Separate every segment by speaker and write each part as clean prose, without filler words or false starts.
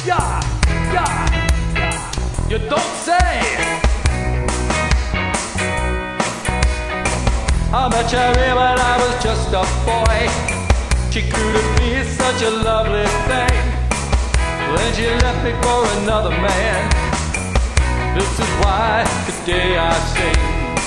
Speaker 1: Yeah, yeah, yeah. You don't say. I met Cherry when I was just a boy. She grew to be such a lovely thing. Then she left me for another man. This is why today I sing.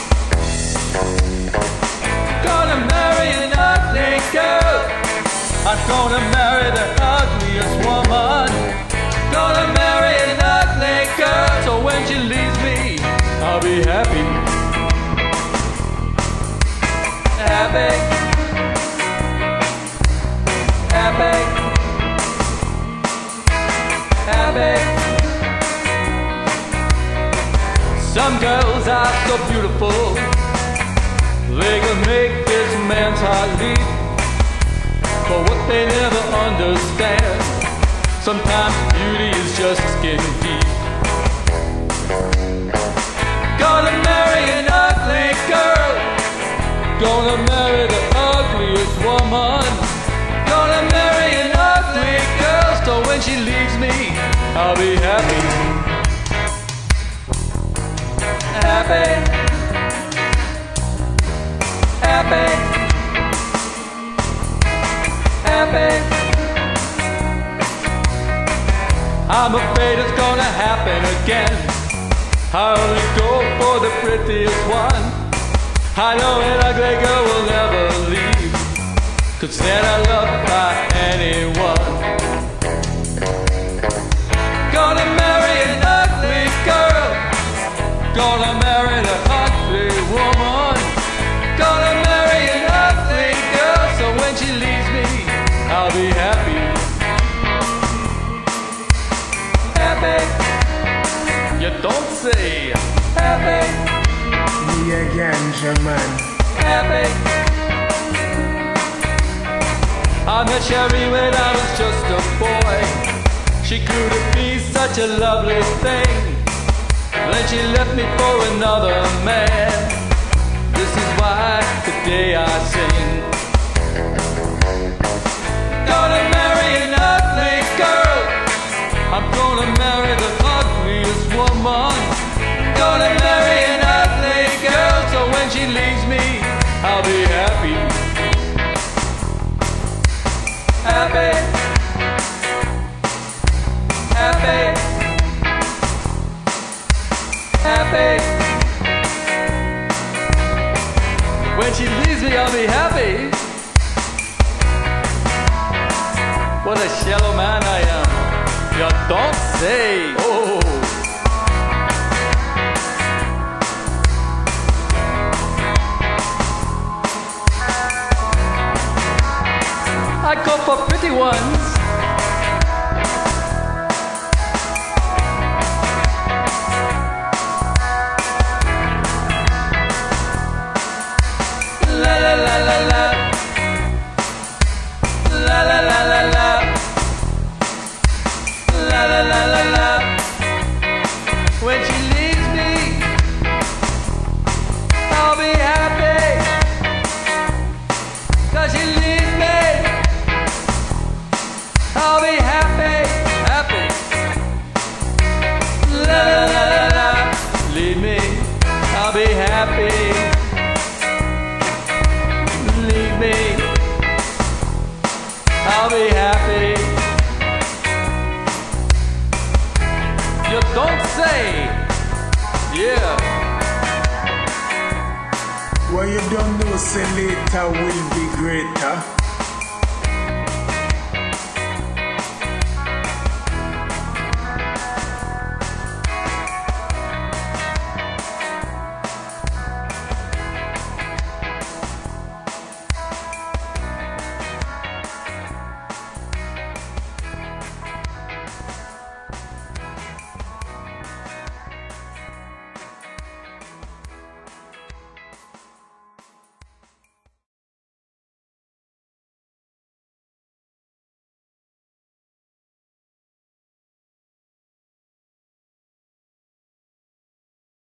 Speaker 1: Gonna marry an ugly girl. I'm gonna marry the ugliest woman. Gonna marry an ugly girl, so when she leaves me, I'll be happy. Happy. Happy. Happy. Some girls are so beautiful, they can make this man's heart leap. But what they never understand, sometimes beauty is just skin deep. Gonna marry an ugly girl. Gonna marry the ugliest woman. Gonna marry an ugly girl, so when she leaves me, I'll be happy. Happy. Happy. Happy. I'm afraid it's gonna happen again. I only go for the prettiest one. I know an ugly girl will never leave, 'cause they're not loved by anyone. Gonna marry an ugly girl. Gonna marry the ugly woman. Gonna marry an ugly girl, so when she leaves me, I'll be happy. Happy. You don't say. Happy.
Speaker 2: Me again, German.
Speaker 1: Happy. I met Cherry when I was just a boy. She grew to be such a lovely thing. Then she left me for another man. This is why today I sing. Gonna marry an ugly girl. I'm gonna marry the ugliest woman. Gonna marry an ugly girl, so when she leaves me, I'll be happy. Happy. Happy. Happy. When she leaves me, I'll be happy. What a shallow man I am. You don't say. Oh. I go for pretty ones. La la la la la. La la la la la. La la la la la. When she leaves me, I'll be happy. 'Cause she leaves me, I'll be happy, happy. La la la la la. Leave me, I'll be happy. Leave me, I'll be happy. You don't say. Yeah.
Speaker 2: What you don't know, say later will be greater.